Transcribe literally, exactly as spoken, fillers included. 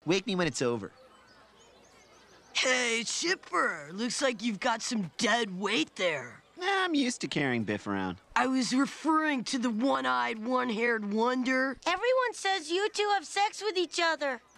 Wake me when it's over. Hey, Chipper, looks like you've got some dead weight there. Nah, I'm used to carrying Biff around. I was referring to the one-eyed, one-haired wonder. Everyone says you two have sex with each other.